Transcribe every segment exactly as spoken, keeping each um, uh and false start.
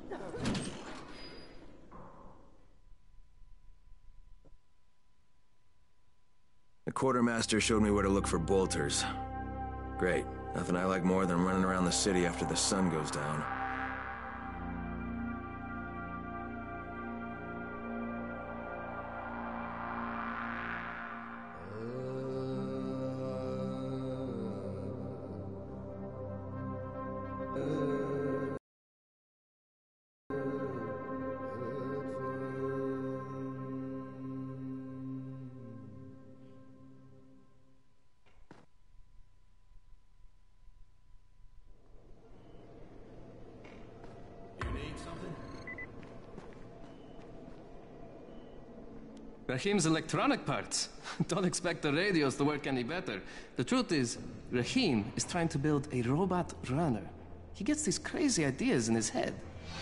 The quartermaster showed me where to look for bolters. Great. Nothing I like more than running around the city after the sun goes down. Rahim's electronic parts. Don't expect the radios to work any better. The truth is, Rahim is trying to build a robot runner. He gets these crazy ideas in his head.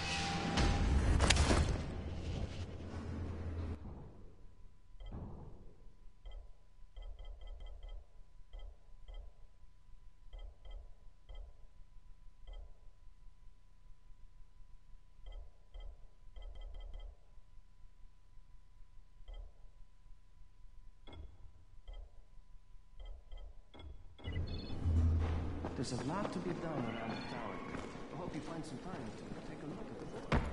There's a lot to be done around the tower. I hope you find some time to take a look at the board.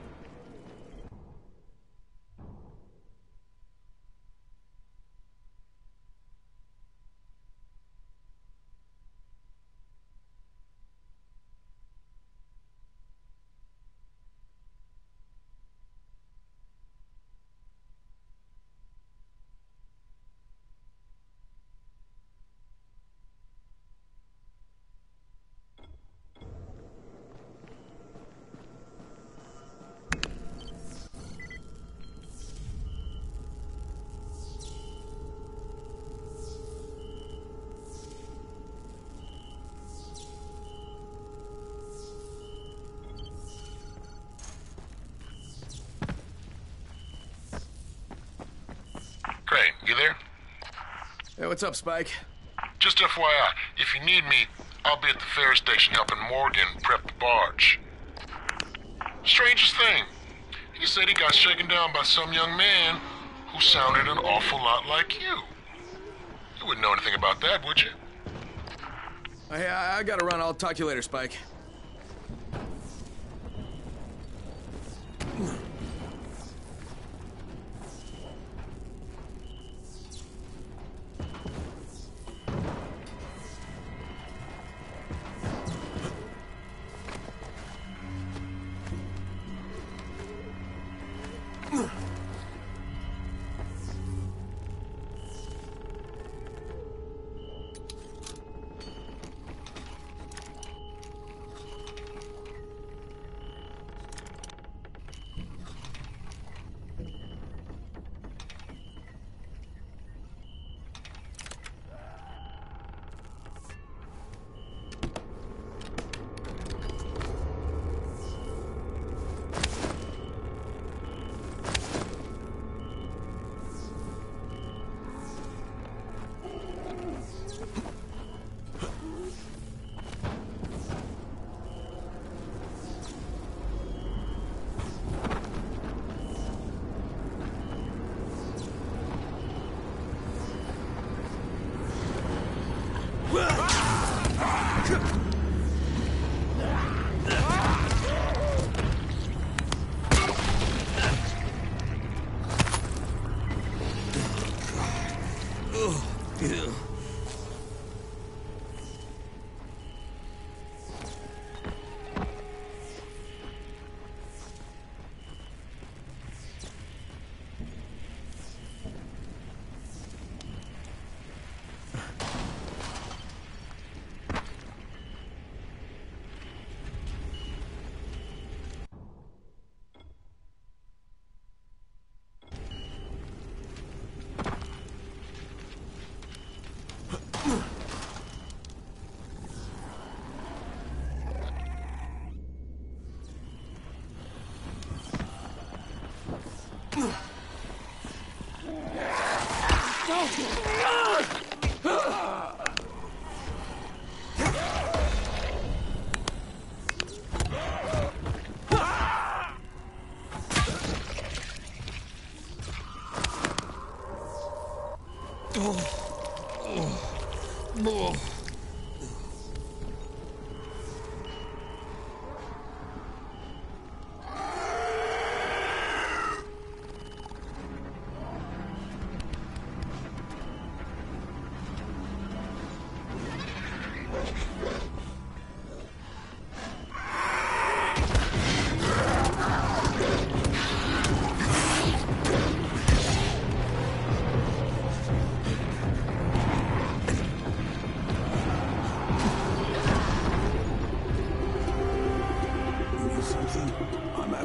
Crane, you there? Hey, what's up, Spike? Just F Y I, if you need me, I'll be at the ferry station helping Morgan prep the barge. Strangest thing, he said he got shaken down by some young man who sounded an awful lot like you. You wouldn't know anything about that, would you? Hey, I, I gotta run. I'll talk to you later, Spike.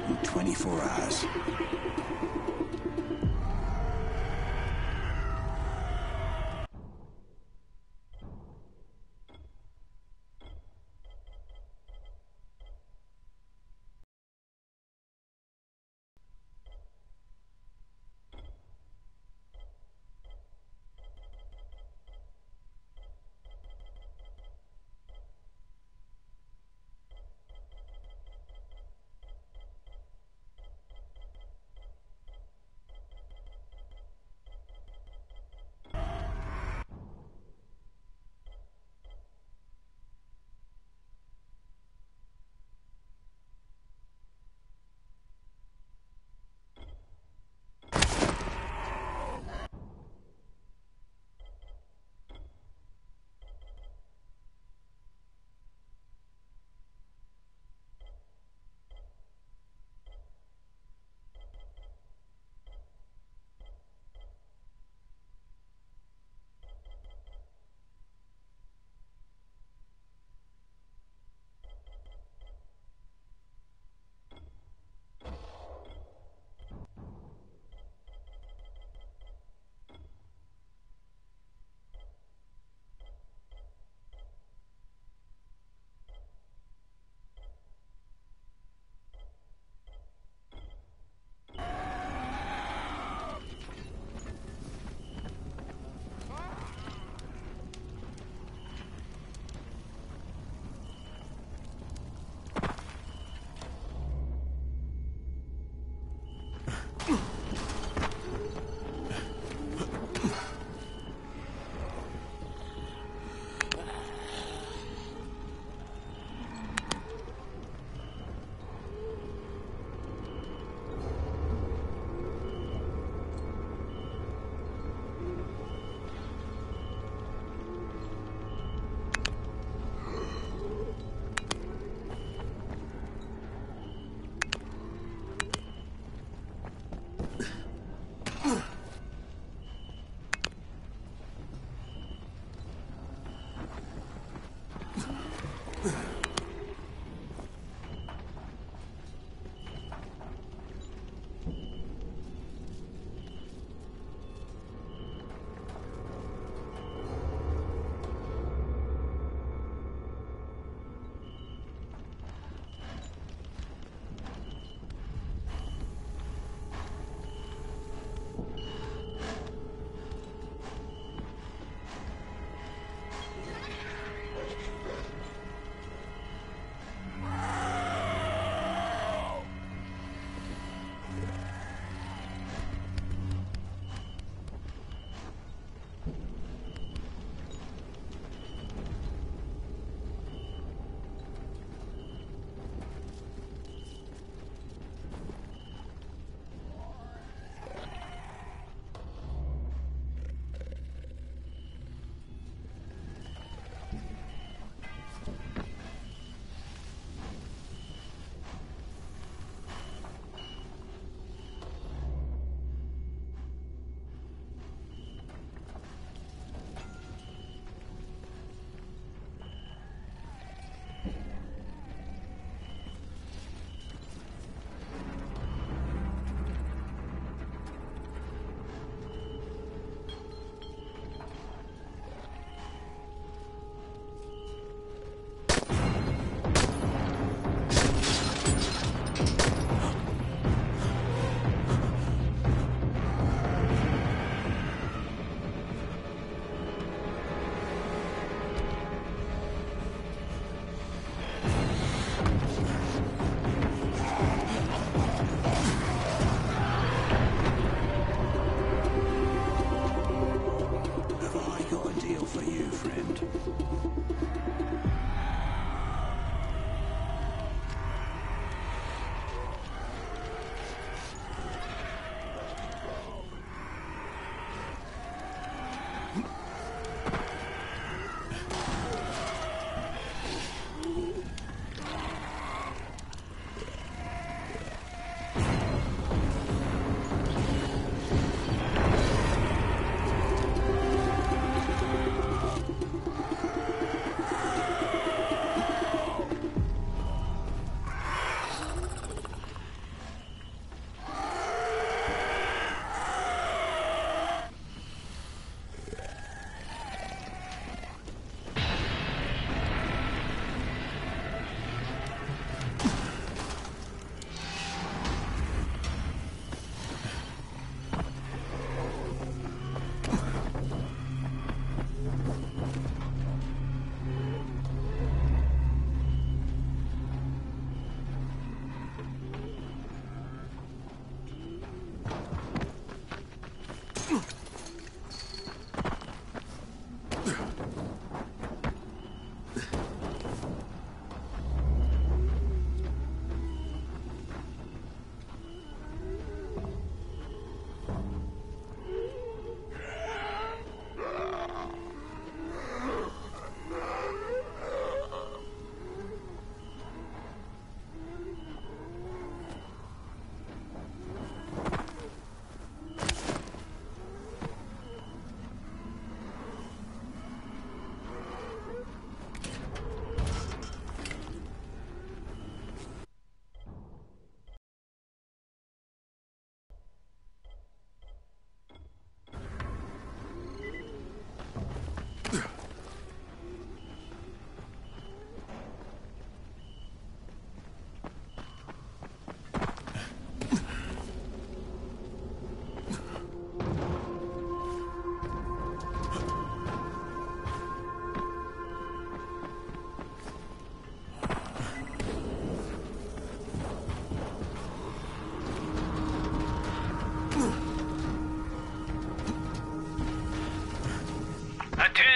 in twenty-four hours.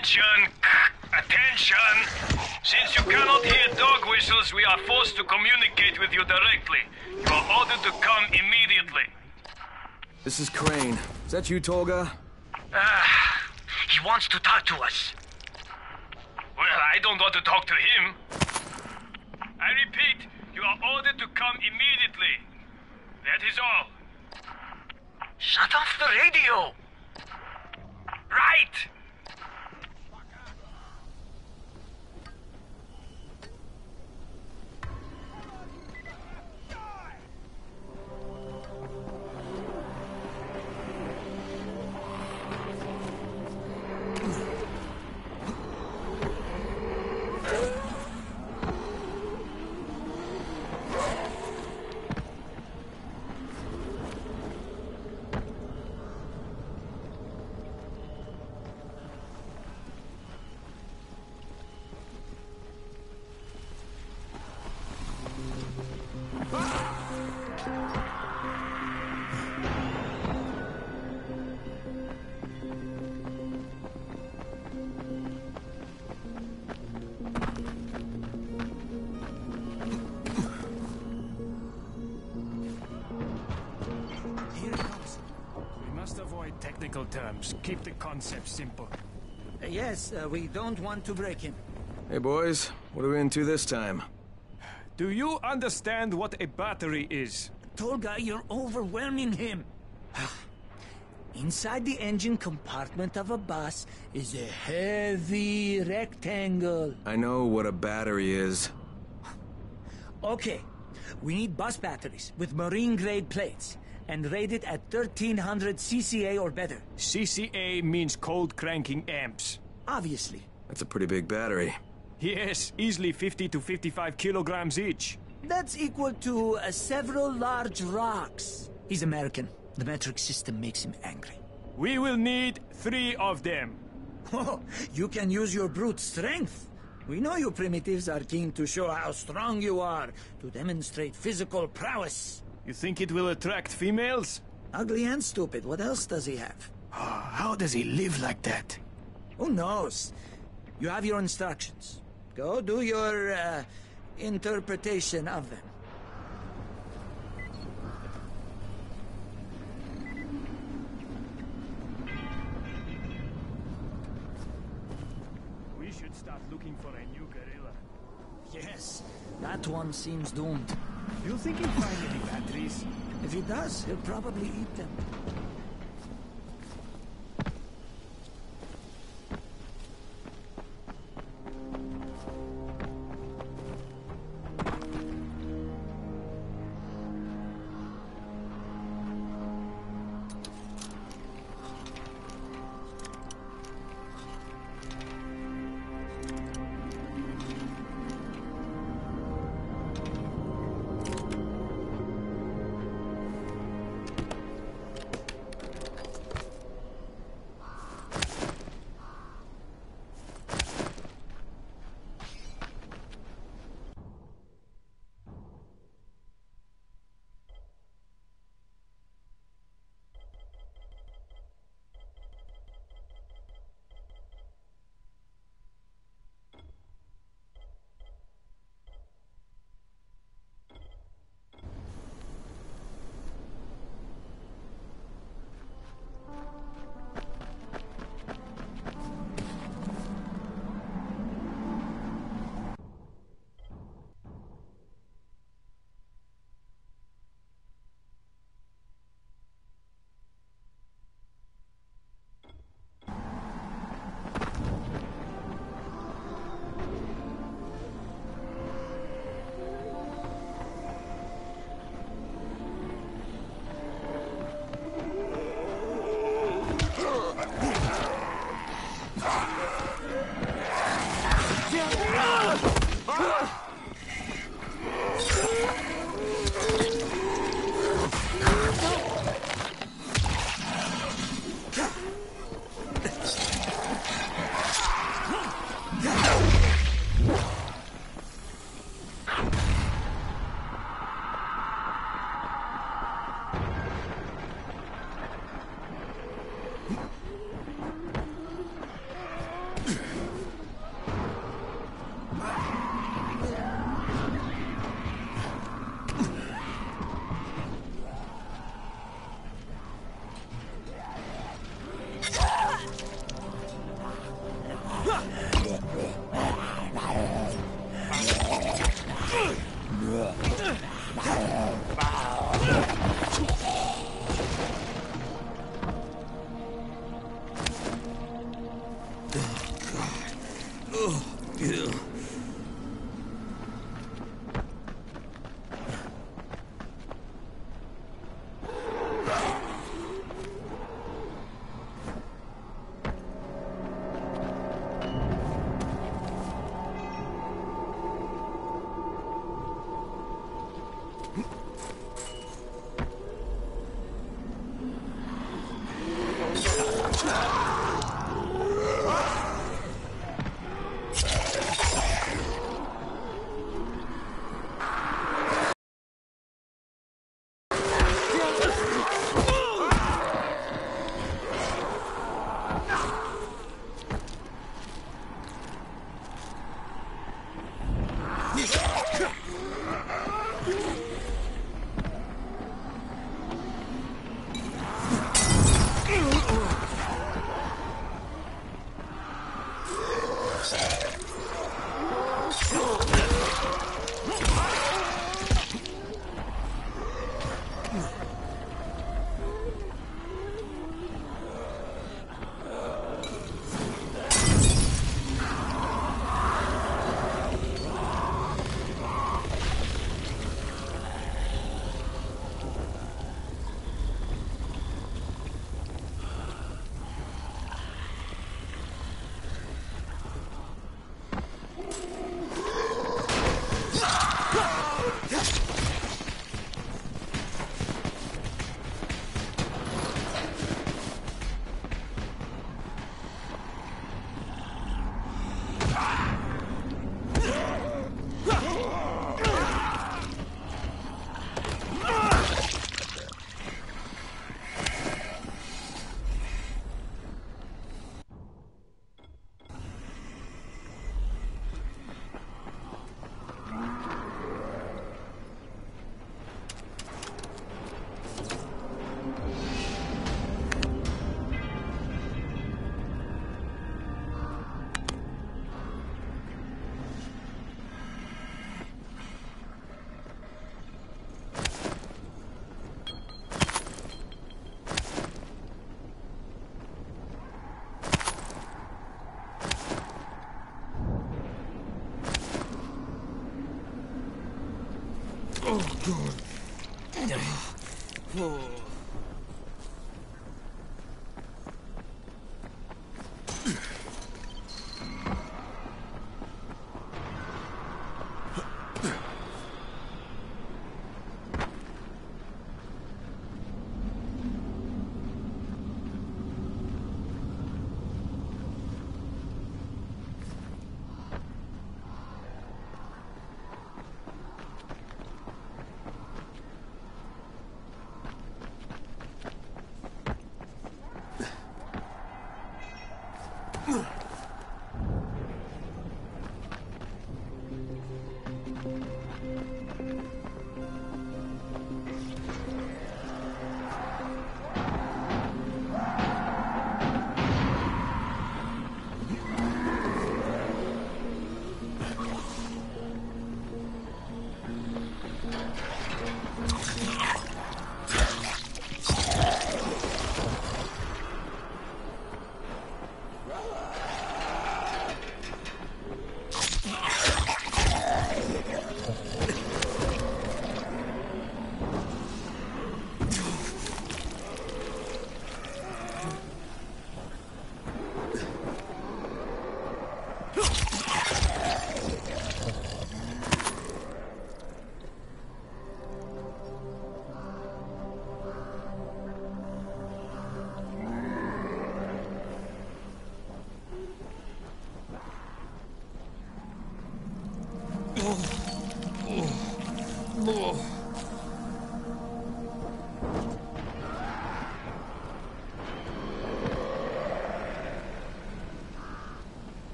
Attention! Attention! Since you cannot hear dog whistles, we are forced to communicate with you directly. You are ordered to come immediately. This is Crane. Is that you, Tolga? Ah, he wants to talk to us. Well, I don't want to talk to him. I repeat, you are ordered to come immediately. That is all. Shut off the radio! Right! Technical terms. Keep the concept simple. Uh, yes, uh, we don't want to break him. Hey, boys. What are we into this time? Do you understand what a battery is? Tolga, you're overwhelming him. Inside the engine compartment of a bus is a heavy rectangle. I know what a battery is. Okay. We need bus batteries with marine-grade plates. And rated at thirteen hundred C C A or better. C C A means cold cranking amps. Obviously. That's a pretty big battery. Yes, easily fifty to fifty-five kilograms each. That's equal to uh, several large rocks. He's American. The metric system makes him angry. We will need three of them. Oh, you can use your brute strength. We know you primitives are keen to show how strong you are, to demonstrate physical prowess. You think it will attract females? Ugly and stupid. What else does he have? Oh, how does he live like that? Who knows? You have your instructions. Go do your, uh, interpretation of them. We should start looking for a new gorilla. Yes, that one seems doomed. You think he'll find any batteries? If he does, he'll probably eat them.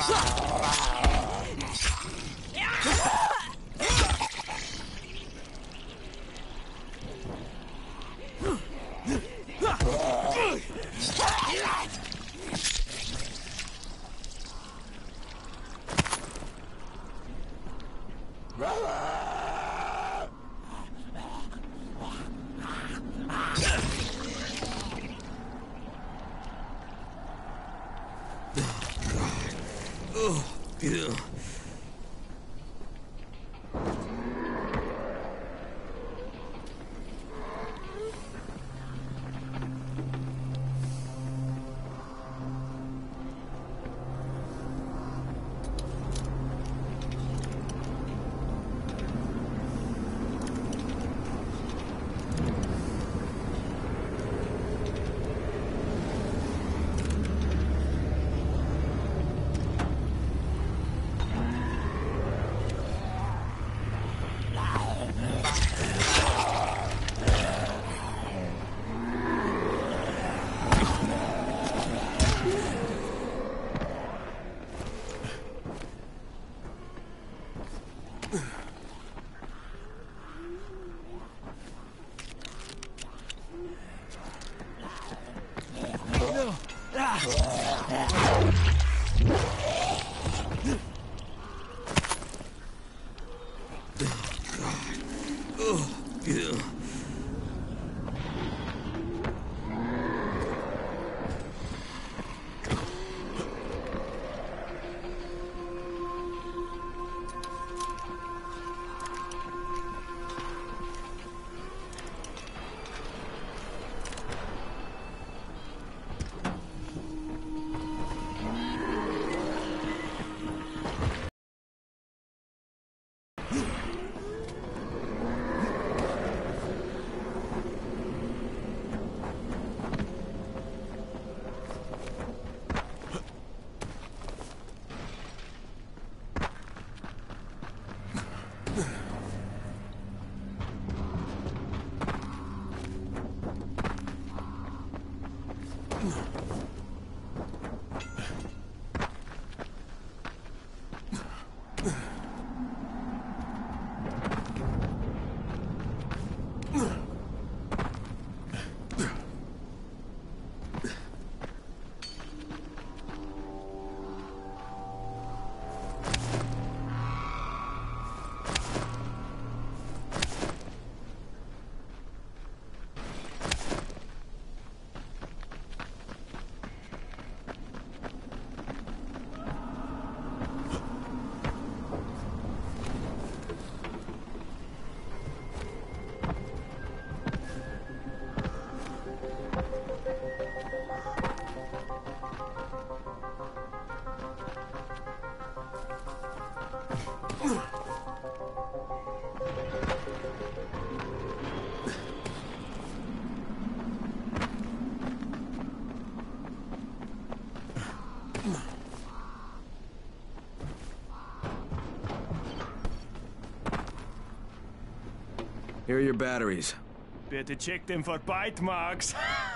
Here are your batteries. Better check them for bite marks.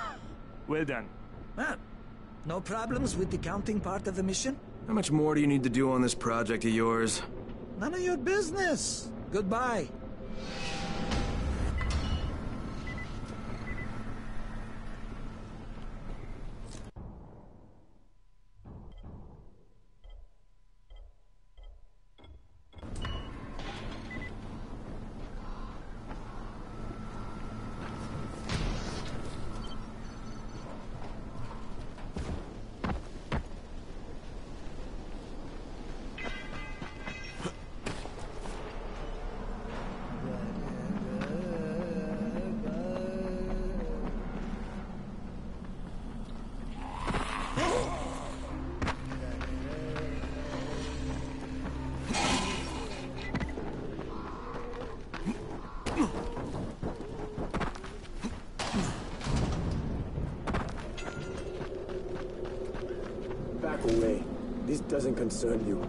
Well done. Ah, no problems with the counting part of the mission? How much more do you need to do on this project of yours? None of your business. Goodbye. Back away. This doesn't concern you.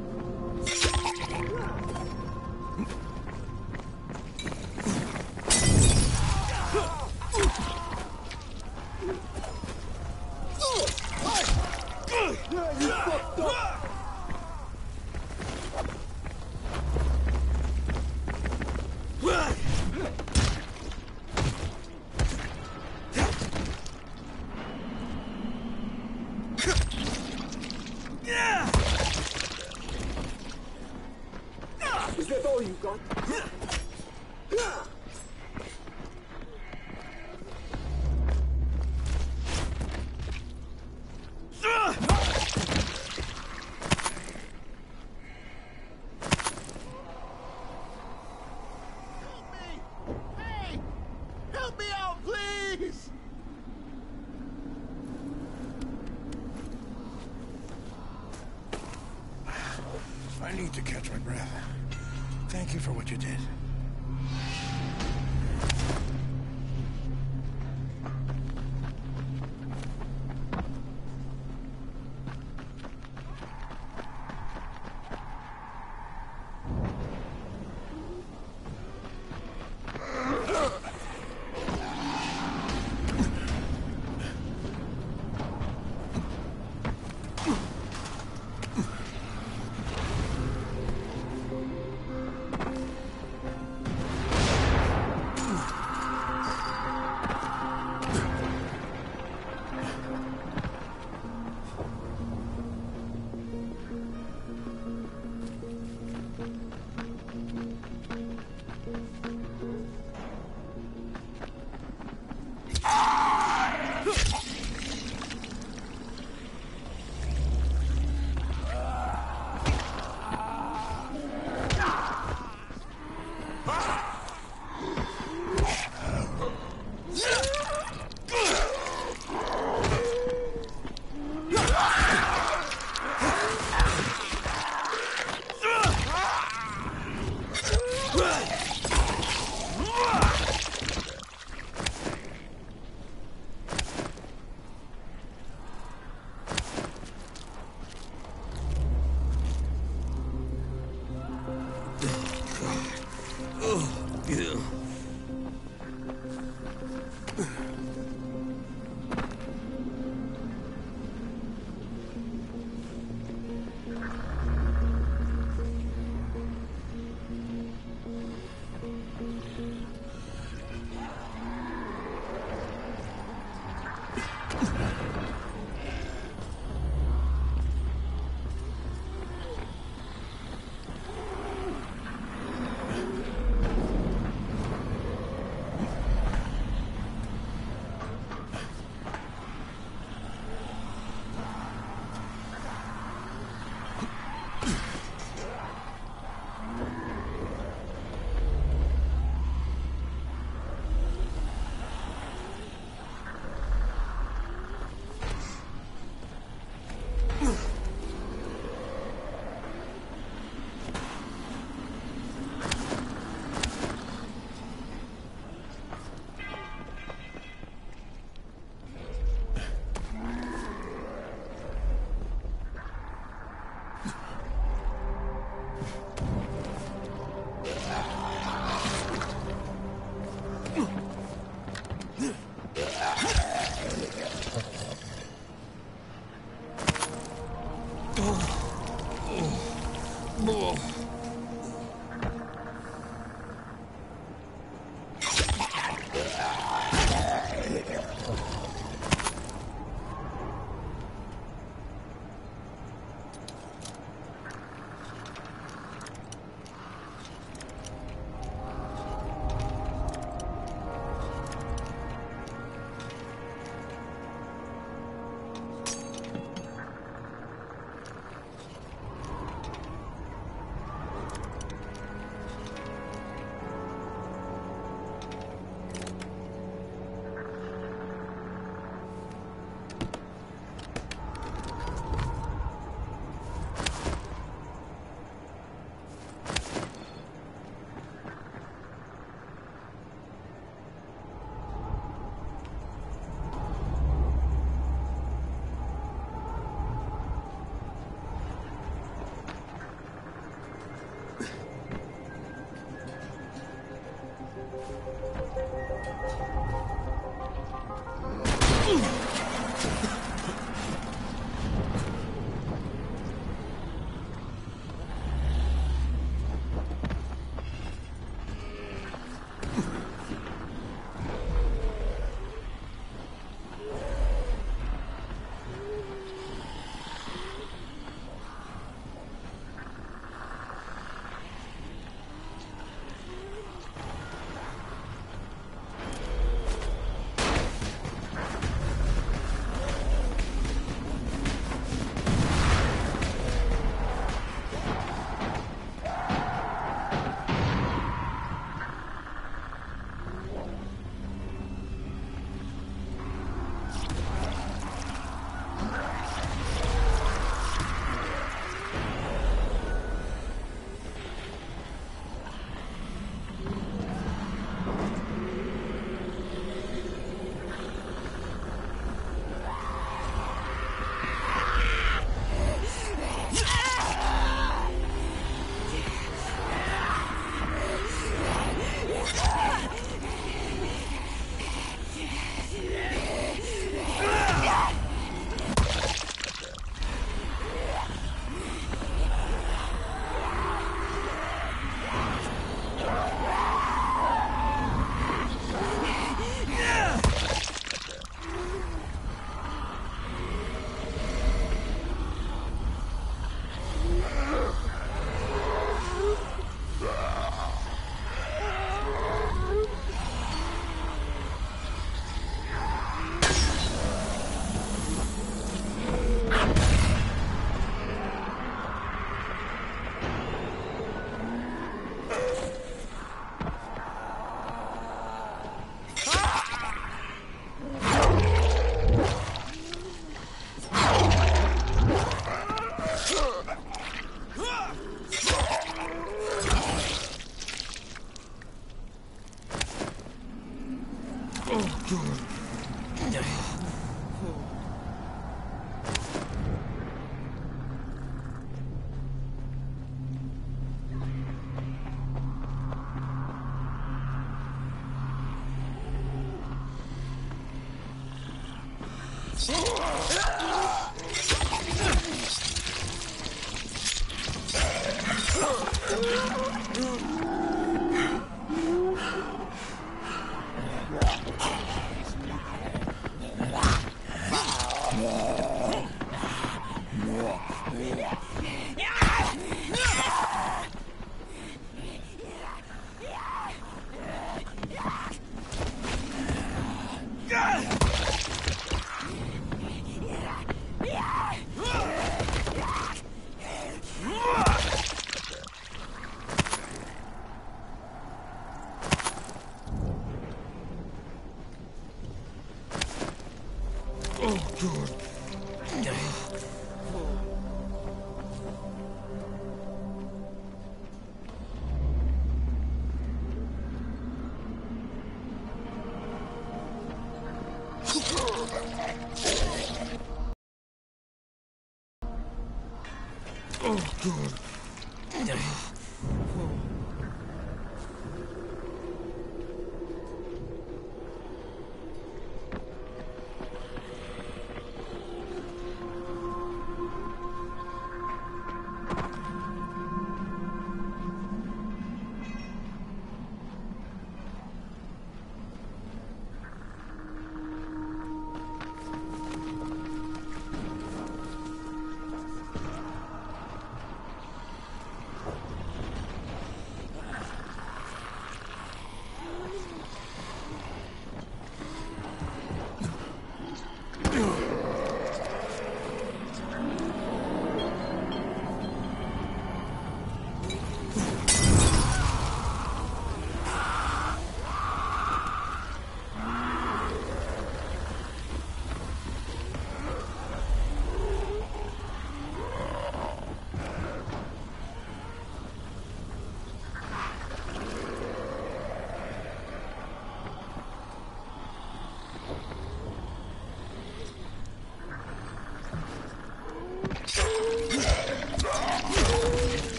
Is that all you got? I need to catch my breath. Thank you for what you did.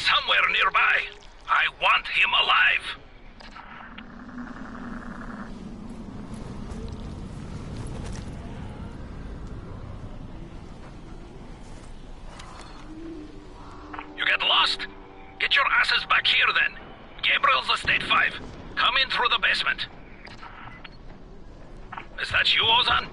somewhere nearby. I want him alive. You get lost? Get your asses back here then. Gabriel's Estate five. Come in through the basement. Is that you, Ozan?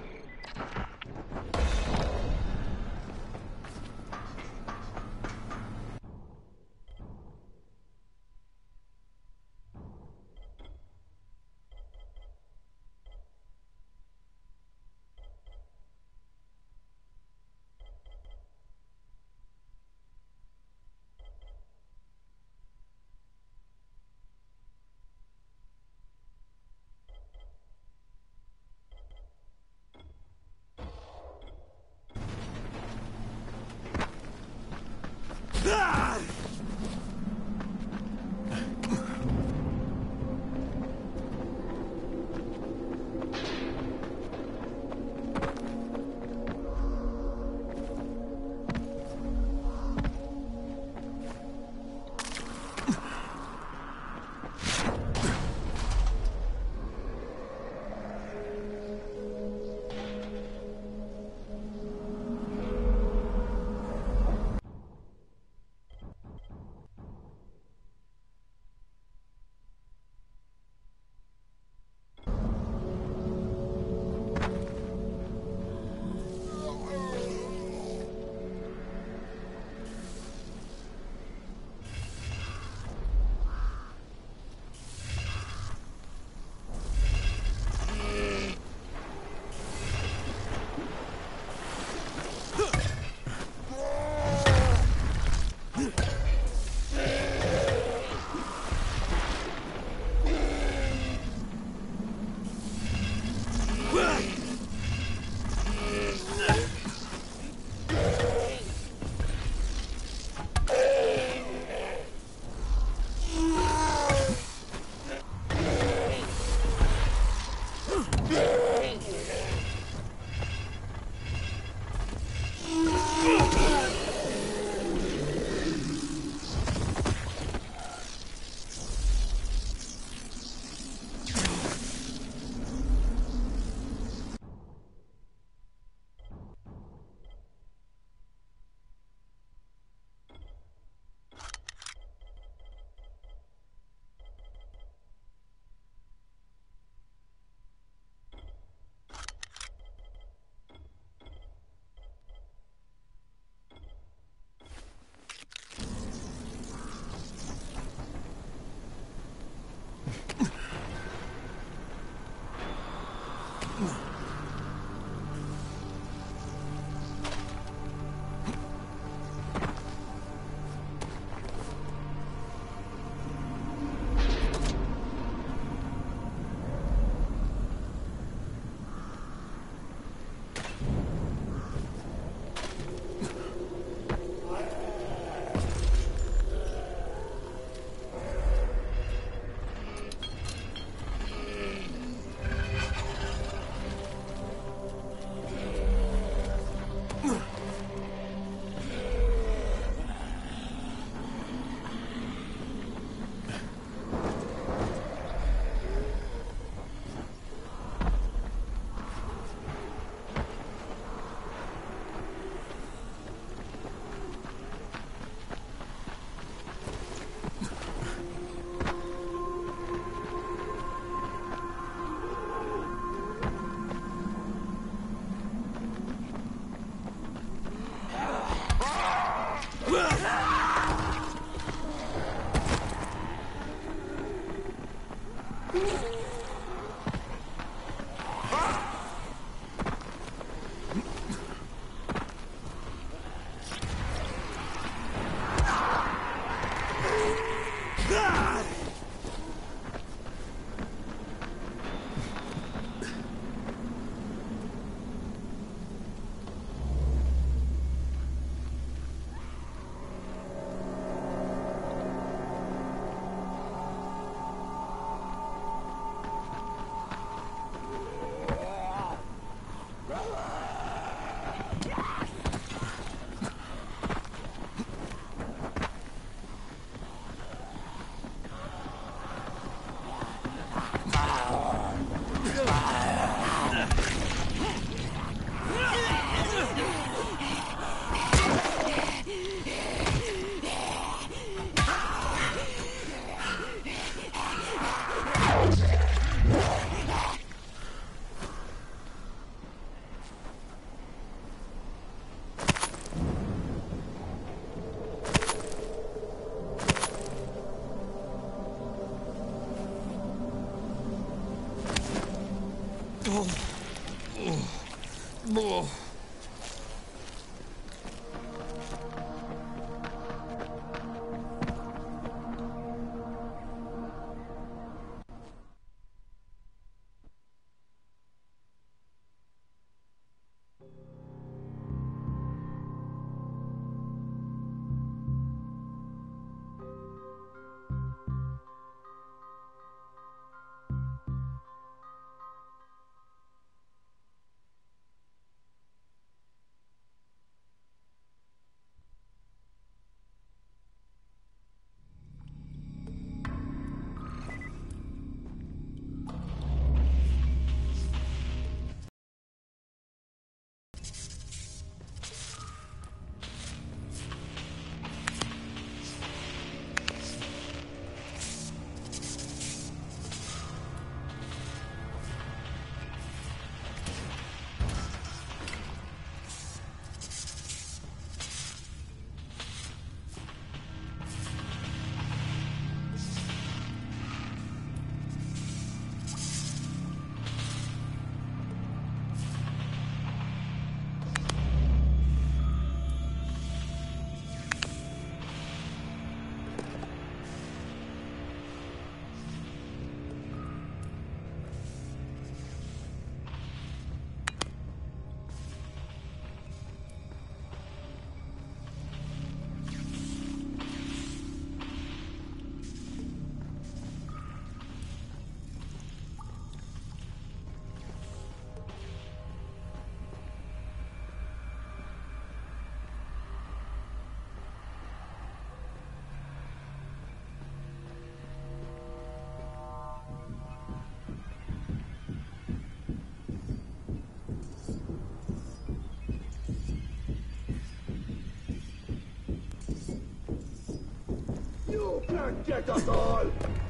You can't get us all!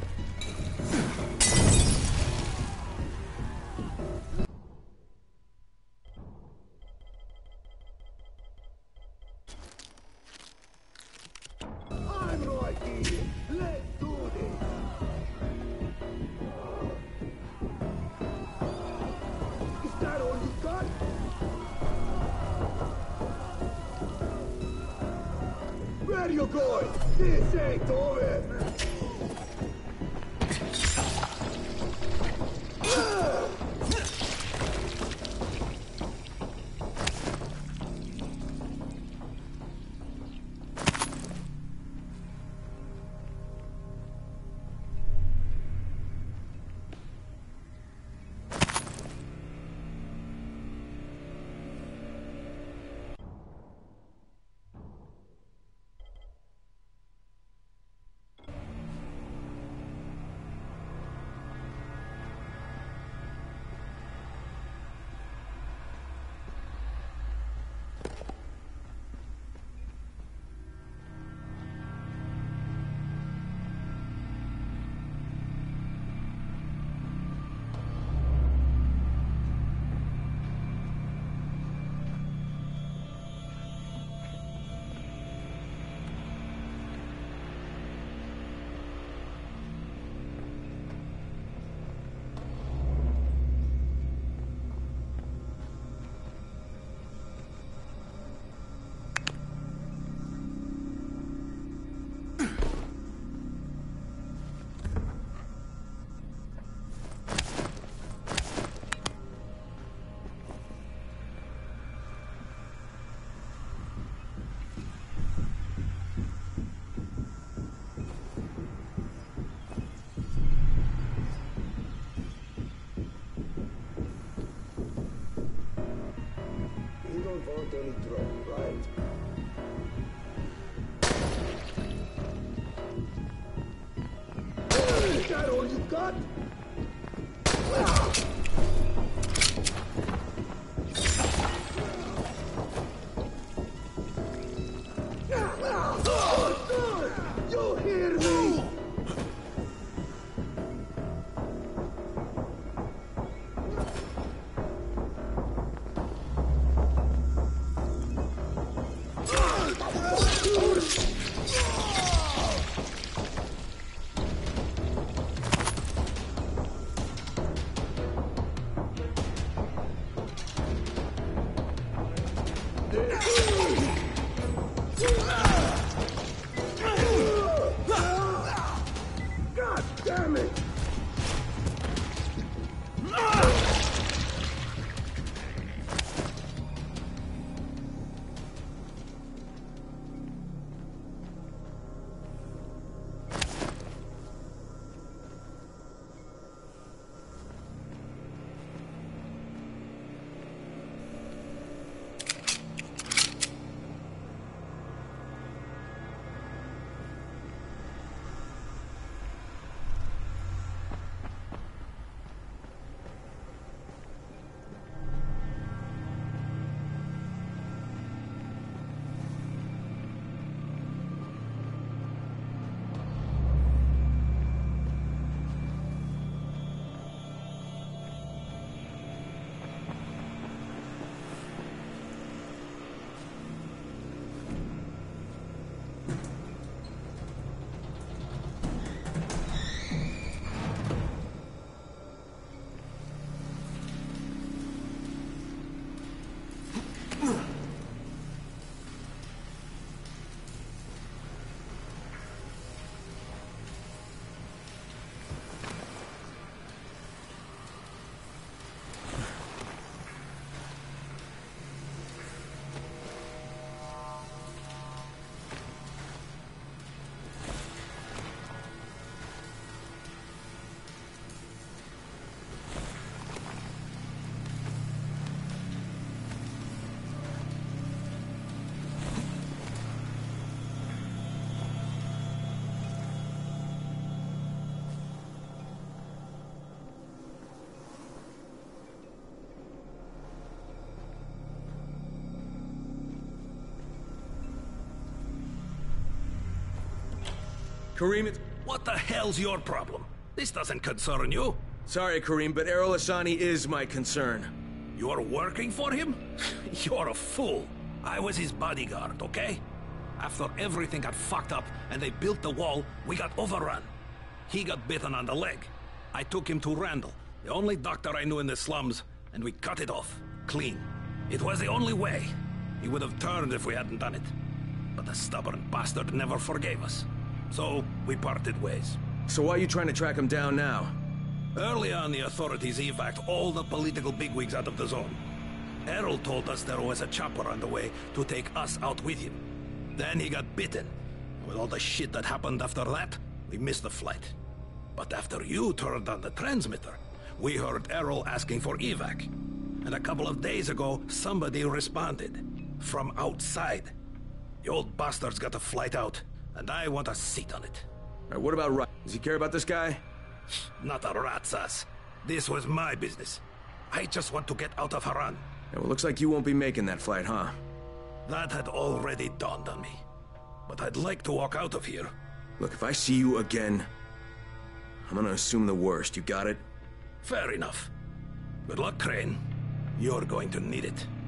I'm right here. Let's do this. Is that all you got? Where you going? This ain't over! Want any trouble, right? Is that all you got? You hear me? Damn it! Kareem, it's... What the hell's your problem? This doesn't concern you. Sorry, Kareem, but Errol Asani is my concern. You're working for him? You're a fool. I was his bodyguard, okay? After everything got fucked up and they built the wall, we got overrun. He got bitten on the leg. I took him to Randall, the only doctor I knew in the slums, and we cut it off. Clean. It was the only way. He would have turned if we hadn't done it. But the stubborn bastard never forgave us. So, we parted ways. So why are you trying to track him down now? Early on, the authorities evacuated all the political bigwigs out of the zone. Errol told us there was a chopper on the way to take us out with him. Then he got bitten. With all the shit that happened after that, we missed the flight. But after you turned on the transmitter, we heard Errol asking for evac. And a couple of days ago, somebody responded. From outside. The old bastard's got a flight out, and I want a seat on it. All right, what about Wright? Does he care about this guy? Not a rat's ass. This was my business. I just want to get out of Harran. Yeah, well, looks like you won't be making that flight, huh? That had already dawned on me. But I'd like to walk out of here. Look, if I see you again, I'm gonna assume the worst. You got it? Fair enough. Good luck, Crane. You're going to need it.